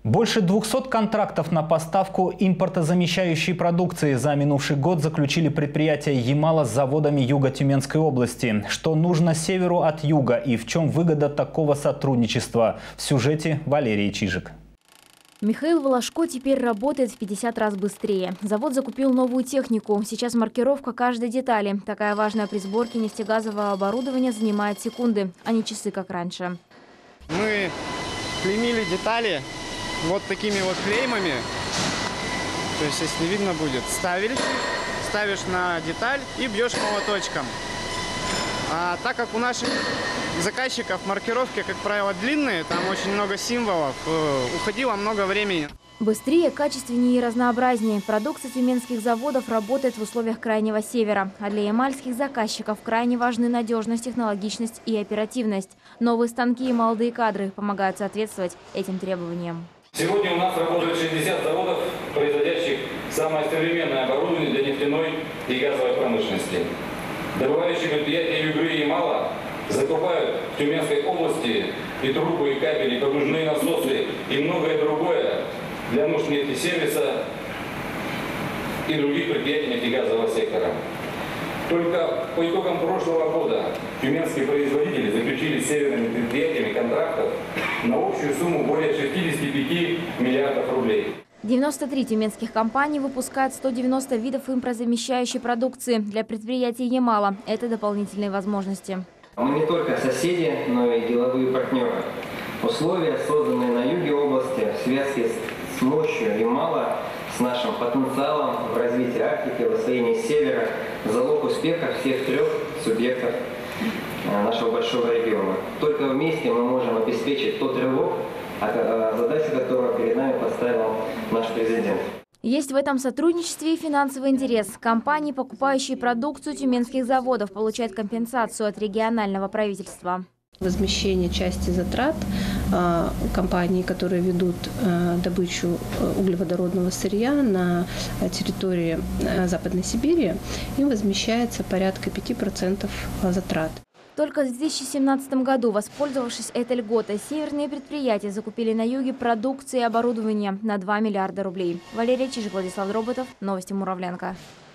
Больше 200 контрактов на поставку импортозамещающей продукции за минувший год заключили предприятия «Ямала» с заводами Юго-Тюменской области. Что нужно северу от юга и в чем выгода такого сотрудничества? В сюжете Валерий Чижик. Михаил Волошко теперь работает в 50 раз быстрее. Завод закупил новую технику. Сейчас маркировка каждой детали. Такая важная при сборке нефтегазового оборудования занимает секунды, а не часы, как раньше. Мы клеймили детали вот такими вот клеймами. То есть, если видно будет, ставишь на деталь и бьешь молоточком. А так как у наших заказчиков маркировки, как правило, длинные, там очень много символов, уходило много времени. Быстрее, качественнее и разнообразнее. Продукция тюменских заводов работает в условиях Крайнего Севера. А для ямальских заказчиков крайне важны надежность, технологичность и оперативность. Новые станки и молодые кадры помогают соответствовать этим требованиям. Сегодня у нас работает 60 заводов, производящих самое современное оборудование для нефтяной и газовой промышленности. Добывающие предприятия Югры и Ямала закупают в Тюменской области и трубы, и кабели, и погружные насосы, и многое другое для нужд нефтесервиса и других предприятий нефтегазового сектора. Только по итогам прошлого года тюменские производители заключили с северными предприятиями контрактов на общую сумму более 65 миллиардов рублей. 93 тюменских компаний выпускают 190 видов импортозамещающей продукции. Для предприятий Ямала это дополнительные возможности. Мы не только соседи, но и деловые партнеры. Условия, созданные на юге области в связке с мощью Ямала, с нашим потенциалом в развитии Арктики, в освоении севера, залог успеха всех трех субъектов нашего большого региона. Только вместе мы можем обеспечить тот рывок, задачу которого перед нами поставил наш президент. Есть в этом сотрудничестве и финансовый интерес. Компании, покупающие продукцию тюменских заводов, получают компенсацию от регионального правительства. Возмещение части затрат компаний, которые ведут добычу углеводородного сырья на территории Западной Сибири, им возмещается порядка 5% затрат. Только в 2017 году, воспользовавшись этой льготой, северные предприятия закупили на юге продукции и оборудование на 2 миллиарда рублей. Валерий Чижик, Владислав Дроботов. Новости Муравленко.